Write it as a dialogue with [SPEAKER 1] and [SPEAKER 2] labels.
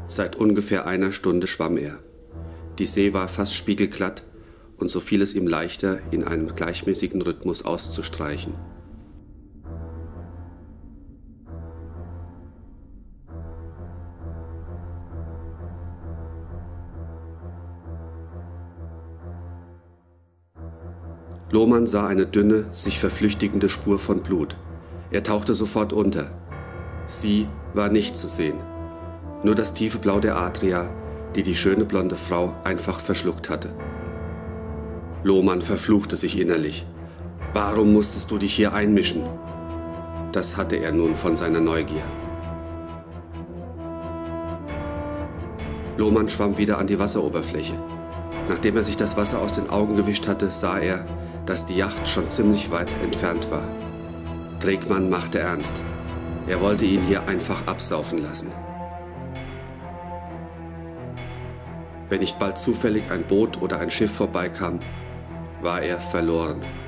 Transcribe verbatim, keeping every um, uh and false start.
[SPEAKER 1] Seit ungefähr einer Stunde schwamm er. Die See war fast spiegelglatt und so fiel es ihm leichter, in einem gleichmäßigen Rhythmus auszustreichen. Lohmann sah eine dünne, sich verflüchtigende Spur von Blut. Er tauchte sofort unter. Sie war nicht zu sehen. Nur das tiefe Blau der Adria, die die schöne blonde Frau einfach verschluckt hatte. Lohmann verfluchte sich innerlich. Warum musstest du dich hier einmischen? Das hatte er nun von seiner Neugier. Lohmann schwamm wieder an die Wasseroberfläche. Nachdem er sich das Wasser aus den Augen gewischt hatte, sah er, dass die Yacht schon ziemlich weit entfernt war. Tregmann machte ernst. Er wollte ihn hier einfach absaufen lassen. Wenn nicht bald zufällig ein Boot oder ein Schiff vorbeikam, war er verloren.